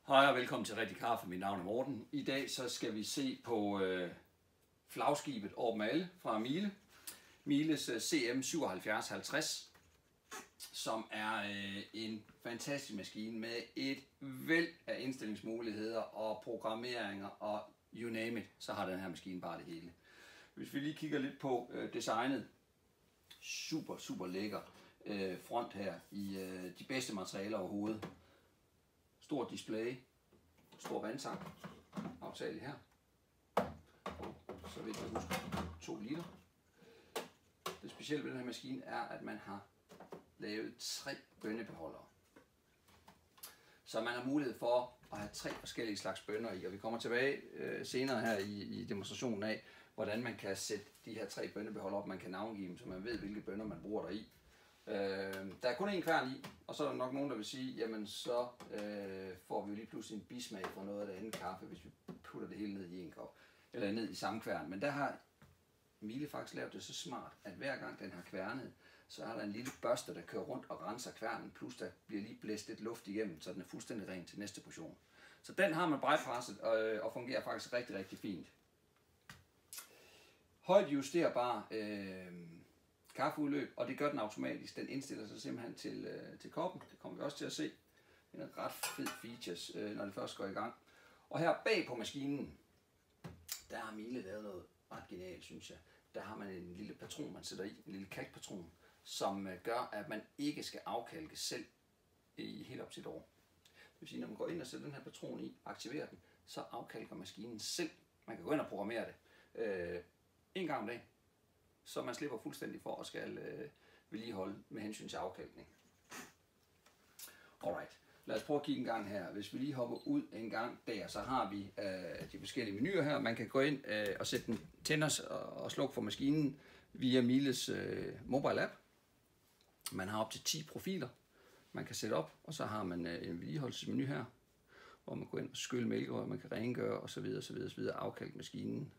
Hej og velkommen til Rigtig Kaffe. Mit navn er Morten. I dag så skal vi se på flagskibet over dem alle fra Miele. Mieles CM 7750, som er en fantastisk maskine med et væld af indstillingsmuligheder og programmeringer og you name it, så har den her maskine bare det hele. Hvis vi lige kigger lidt på designet, super lækker front her i de bedste materialer overhovedet. Stor display, stor vandtank, aftale her, så vidt jeg husker 2 liter. Det specielle ved den her maskine er, at man har lavet 3 bønnebeholdere. Så man har mulighed for at have 3 forskellige slags bønner i, og vi kommer tilbage senere her i demonstrationen af, hvordan man kan sætte de her 3 bønnebeholdere op, man kan navngive dem, så man ved, hvilke bønner man bruger der i. Der er kun én kværn i, og så er der nok nogen, der vil sige, jamen så får vi jo lige pludselig en bismag fra noget af det andet kaffe, hvis vi putter det hele ned i en kop, eller ned i samme kværn. Men der har Miele faktisk lavet det så smart, at hver gang den har kværnet, så er der en lille børste, der kører rundt og renser kværnen, plus der bliver lige blæst lidt luft igennem, så den er fuldstændig ren til næste portion. Så den har man bregpresset og fungerer faktisk rigtig fint. Højt justerbar kaffeudløb, og det gør den automatisk. Den indstiller sig simpelthen til koppen. Det kommer vi også til at se. Det er en ret fed features, når det først går i gang. Og her bag på maskinen, der har Miele lavet noget ret genialt, synes jeg. Der har man en lille patron, man sætter i, en lille kalkpatron, som gør, at man ikke skal afkalke selv i helt op til et år. Det vil sige, når man går ind og sætter den her patron i, aktiverer den, så afkalker maskinen selv. Man kan gå ind og programmere det en gang om dagen, så man slipper fuldstændig for at skal vedligeholde med hensyn til afkalkning. Alright, lad os prøve at kigge en gang her. Hvis vi lige hopper ud en gang der, så har vi de forskellige menuer her. Man kan gå ind og sætte den tænder og slukke for maskinen via Mieles mobile app. Man har op til 10 profiler, man kan sætte op, og så har man en vedligeholdelsesmenu her, hvor man går ind og skyller mælkerør, man kan rengøre osv. afkalke maskinen.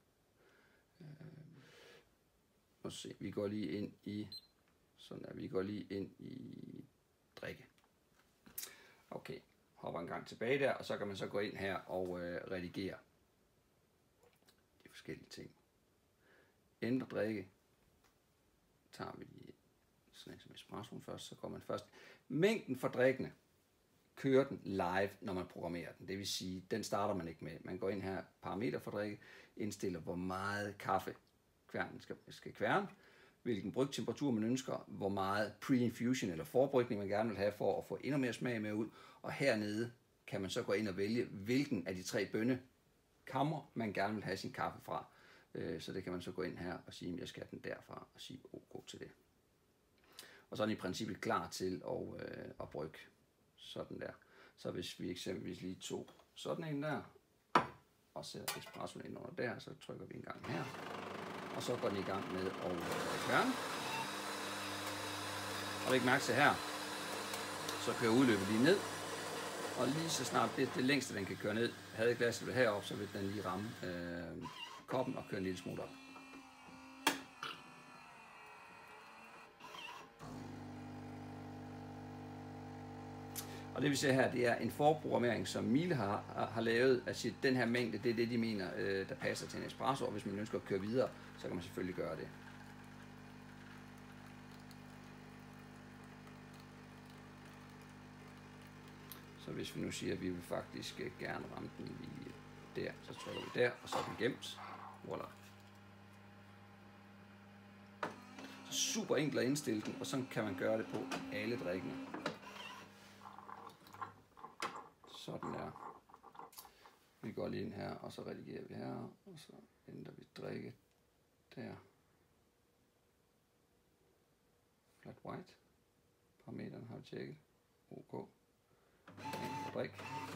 Se, vi går lige ind i drikke. Okay, hopper en gang tilbage der, og så kan man så gå ind her og redigere de forskellige ting. Ændre drikke. Tager vi lige sådan en som espressoen først, så går man først. Mængden for drikkene kører den live, når man programmerer den. Det vil sige, den starter man ikke med. Man går ind her, parameter for drikke, indstiller hvor meget kaffe kværnen skal kværne, hvilken brygtemperatur man ønsker, hvor meget pre-infusion eller forbrygning man gerne vil have for at få endnu mere smag med ud, og hernede kan man så gå ind og vælge, hvilken af de 3 bønnekammer man gerne vil have sin kaffe fra. Så det kan man så gå ind her og sige, at jeg skal have den derfra, og sige OK til det. Og så er den i princippet klar til at brygge sådan der. Så hvis vi eksempelvis lige tog sådan en der, og sætter espressoen ind under der, så trykker vi en gang her. Og så går den i gang med at kværne. Og læg mærke til her, så kører udløbet lige ned. Og lige så snart det længste den kan køre ned, havde glasset heroppe, så vil den lige ramme koppen og køre en lille smule op. Og det vi ser her, det er en forprogrammering, som Miele har lavet. Altså den her mængde, det er det, de mener, der passer til en espresso, og hvis man ønsker at køre videre, så kan man selvfølgelig gøre det. Så hvis vi nu siger, at vi vil faktisk gerne ramme den lige der, så trykker vi der, og så er den gemt. Voilà. Så super enkelt at indstille den, og så kan man gøre det på alle drikkene. Sådan der. Vi går lige ind her, og så redigerer vi her, og så ændrer vi drikke der. Flat white. Parameterne har vi tjekket. OK. Drik.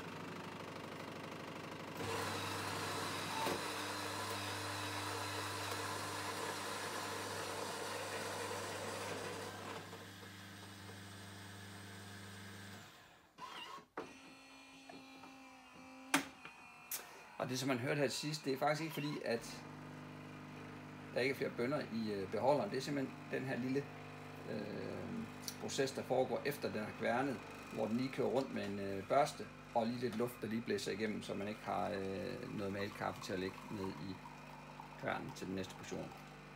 Og det som man hørte her til sidst, det er faktisk ikke fordi, at der ikke er flere bønner i beholderen. Det er simpelthen den her lille proces, der foregår efter den har kværnet, hvor den lige kører rundt med en børste, og lige lidt luft, der lige blæser igennem, så man ikke har noget malet kaffe til at lægge ned i kværnen til den næste portion.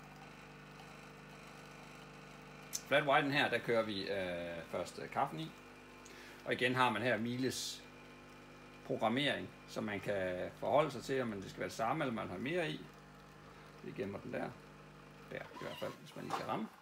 Flat whiten her, der kører vi først kaffen i. Og igen har man her Miles programmering, som man kan forholde sig til, om det skal være det samme, eller man har mere i. Vi gemmer den der. Der i hvert fald, hvis man lige kan ramme.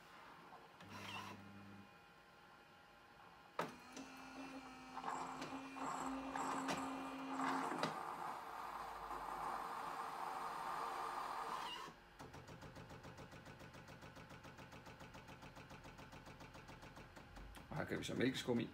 Og her kan vi så mælkeskum i.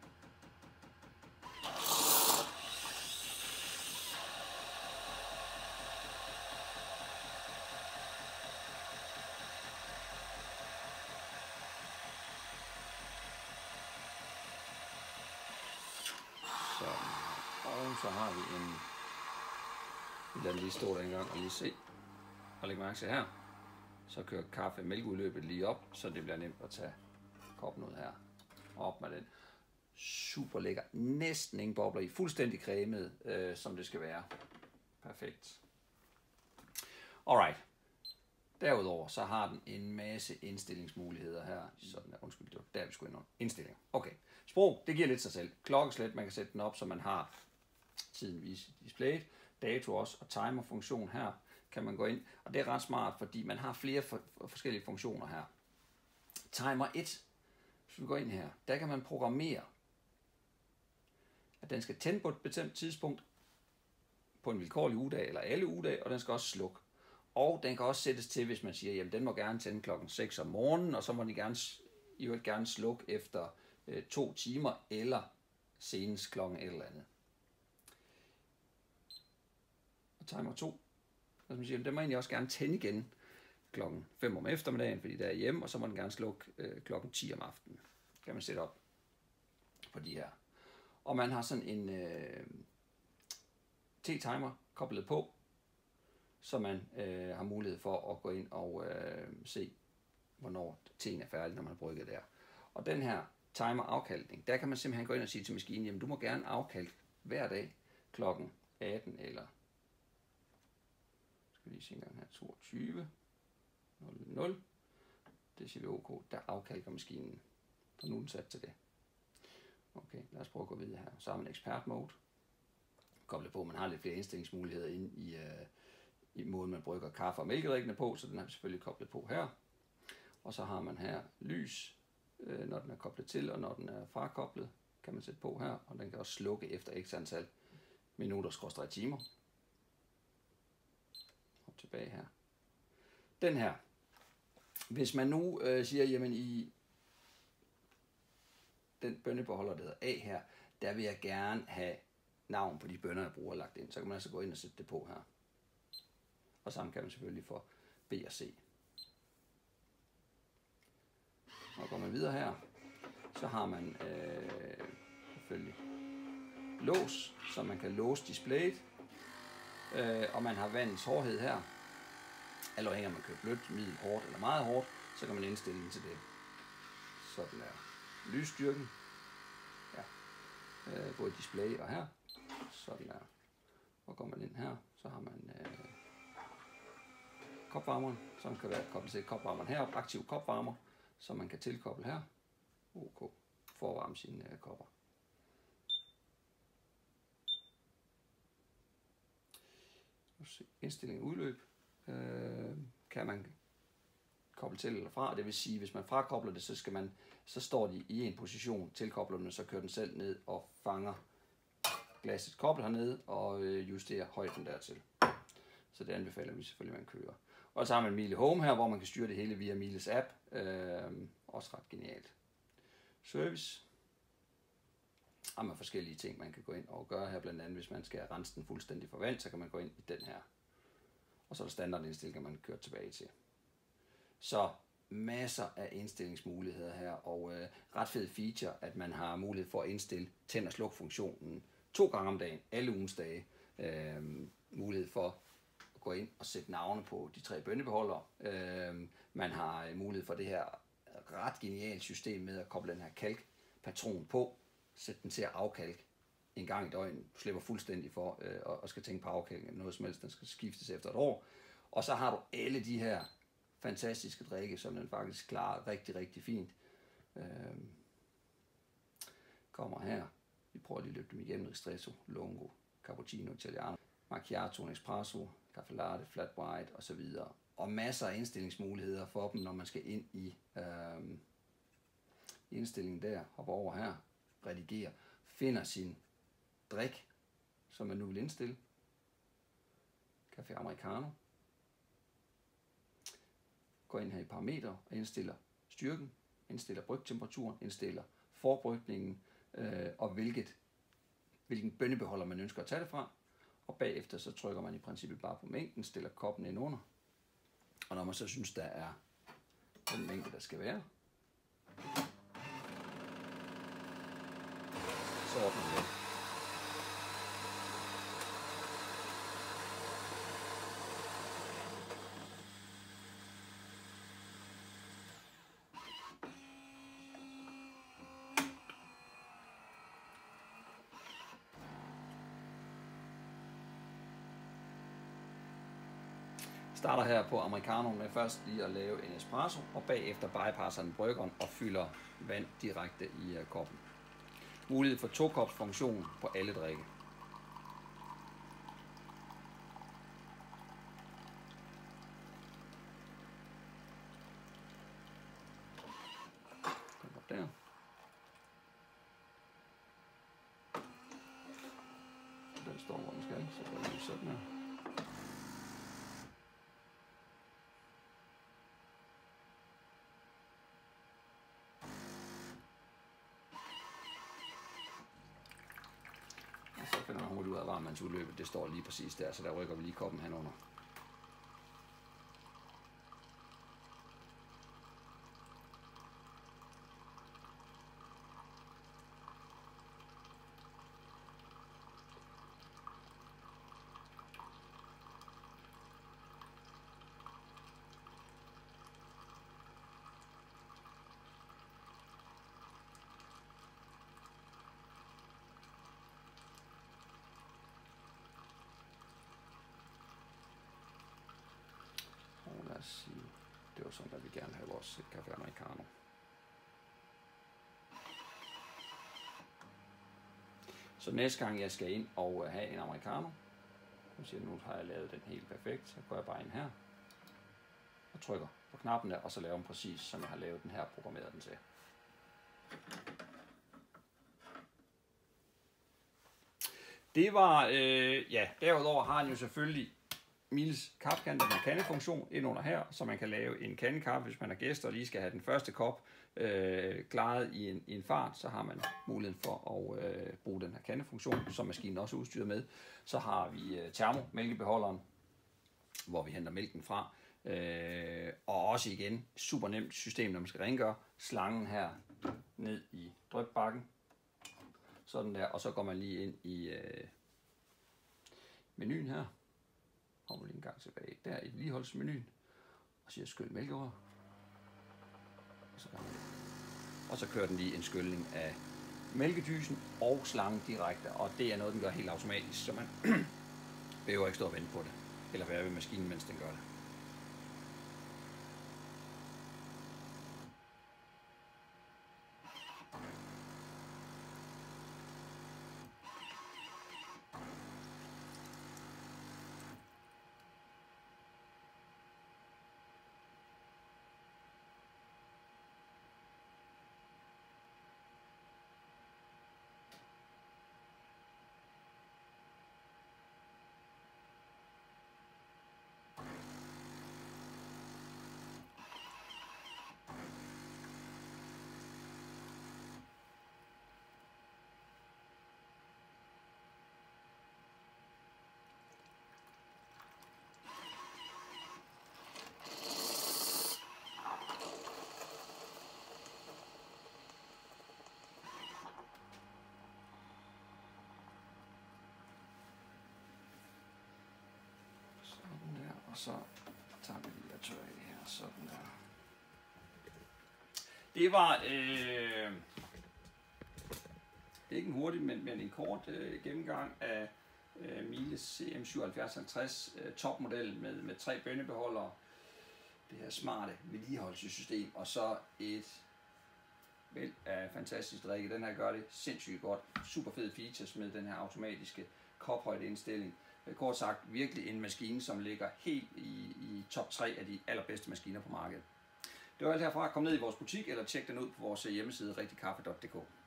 Så har vi lad den lige stå der en gang og lige se. Og læg mærke til her. Så kører kaffe-mælkeudløbet lige op, så det bliver nemt at tage koppen ud her. Og op med den. Super lækker. Næsten ingen bobler i. Fuldstændig cremet, som det skal være. Perfekt. Alright. Derudover så har den en masse indstillingsmuligheder her. Sådan der, undskyld, det var der vi skulle ind under. Indstillinger. Okay. Sprog, det giver lidt sig selv. Klokkeslæt, man kan sætte den op, så man har tiden vist i displayet. Dato også, og timer-funktion her kan man gå ind. Og det er ret smart, fordi man har flere forskellige funktioner her. Timer 1, hvis vi går ind her, der kan man programmere, at den skal tænde på et bestemt tidspunkt, på en vilkårlig ugedag, eller alle ugedage, og den skal også slukke. Og den kan også sættes til, hvis man siger, jamen den må gerne tænde klokken 6 om morgenen, og så må den gerne slukke efter 2 timer, eller senest klokken et eller andet. Og timer 2, altså man siger, den må egentlig også gerne tænde igen klokken 5 om eftermiddagen, fordi der er hjemme, og så må den gerne slukke klokken 10 om aftenen. Kan man sætte op på de her. Og man har sådan en T-timer koblet på, så man har mulighed for at gå ind og se, hvornår teen er færdig, når man har brygget der. Og den her timer-afkalkning, der kan man simpelthen gå ind og sige til maskinen, jamen du må gerne afkalke hver dag klokken 18 eller skal vi lige se en gang her, 22.00. Det siger vi OK, der afkalker maskinen. Og nu er den sat til det. Okay, lad os prøve at gå videre her. Så har man ekspert mode. Koblet på, man har lidt flere indstillingsmuligheder inde i måden, man brygger kaffe og mælkedrikkene på, så den har vi selvfølgelig koblet på her. Og så har man her lys, når den er koblet til, og når den er frakoblet, kan man sætte på her, og den kan også slukke efter x antal minutter/timer. Og tilbage her. Den her. Hvis man nu siger, jamen i den bønnebeholder, der hedder A her, der vil jeg gerne have navn på de bønner, jeg bruger lagt ind. Så kan man altså gå ind og sætte det på her. Og sammen kan man selvfølgelig få B og C. Og går man videre her, så har man selvfølgelig lås, så man kan låse displayet. Og man har vandets hårdhed her. Eller afhængig om man kører blødt, middel, hårdt eller meget hårdt, så kan man indstille den til det. Sådan er lysstyrken. Ja. Både display og her. Sådan er. Og går man ind her, så har man kopvarmeren, som kan være koblet til kopvarmeren her, aktiv kopvarmer, som man kan tilkoble her. OK. For at varme sine kopper. Indstilling udløb kan man koble til eller fra. Det vil sige, hvis man frakobler det, så står de i en position, tilkobler den, så kører den selv ned og fanger glassets kobbel hernede og justerer højden dertil. Så det anbefaler vi selvfølgelig, at man kører. Og så har man Miele Home her, hvor man kan styre det hele via Miles app. Også ret genialt. Service. Og med forskellige ting, man kan gå ind og gøre her. Blandt andet, hvis man skal rense den fuldstændig for vand, så kan man gå ind i den her. Og så er der standardindstillinger, man kan køre tilbage til. Så masser af indstillingsmuligheder her, og ret fed feature, at man har mulighed for at indstille tænd- og sluk-funktionen 2 gange om dagen, alle ugens dage. Mulighed for at gå ind og sætte navne på de 3 bønnebeholdere. Man har mulighed for det her ret genialt system med at koble den her kalkpatron på, sætte den til at afkalke en gang i døgnet. Du slipper fuldstændig for og skal tænke på afkalking eller noget som helst. Den skal skiftes efter et år. Og så har du alle de her fantastiske drikke, som den faktisk klarer rigtig, rigtig fint. Kommer her. Vi prøver lige at løbe dem igennem. Ristretto, Lungo, Cappuccino, Italiano, Macchiato, Espresso, Caffè Latte, Flat White osv. Og masser af indstillingsmuligheder for dem, når man skal ind i indstillingen der. Hopper over her. Redigerer. Finder sin drik, som man nu vil indstille. Café Americano. Går ind her i parametre og indstiller styrken, indstiller brygtemperaturen, indstiller forbrygningen og hvilken bønnebeholder man ønsker at tage det fra. Og bagefter så trykker man i princippet bare på mængden, stiller koppen ind under. Og når man så synes, der er den mængde, der skal være, så ordner det. Starter her på Americano med først lige at lave en espresso, og bagefter bypasser den bryggeren og fylder vand direkte i koppen. Mulighed for 2-kops funktion på alle drikke. Der. Den står hvor den skal, så gør vi sådan her. Så finder man hurtigt ud af varmvandsudløbet. Det står lige præcis der, så der rykker vi lige koppen henover. Lad os sige, det var sådan, at vi gerne have vores Café Americano. Så næste gang jeg skal ind og have en Americano, nu har jeg lavet den helt perfekt, så går jeg bare ind her og trykker på knappen der, og så laver den præcis, som jeg har lavet den her, programmeret den til. Det var, derudover har den jo selvfølgelig Miles kaffekande, den har kandefunktion ind under her, så man kan lave en kandekaffe, hvis man er gæster og lige skal have den første kop klaret i en fart, så har man muligheden for at bruge den her kandefunktion, som maskinen også er udstyret med. Så har vi termomælkebeholderen, hvor vi henter mælken fra, og også igen super nemt system, når man skal rengøre slangen her ned i drykbakken, sådan der, og så går man lige ind i menuen her. Kommer lige en gang tilbage der i vedligeholdelsesmenuen og siger skyld mælk over. Og så kører den lige en skyldning af mælkedysen og slangen direkte, og det er noget, den gør helt automatisk, så man behøver ikke stå og vente på det, eller være ved maskinen, mens den gør det. Og så tager vi lige og tørrer det her, sådan der. ikke en hurtig, men en kort gennemgang af Miele CM7750 topmodel med 3 bønnebeholdere, det her smarte vedligeholdelsessystem, og så et væld af fantastisk drikke. Den her gør det sindssygt godt. Super fede features med den her automatiske kophøjdeindstilling. Kort sagt, virkelig en maskine, som ligger helt i top 3 af de allerbedste maskiner på markedet. Det var alt herfra. Kom ned i vores butik, eller tjek den ud på vores hjemmeside rigtigkaffe.dk.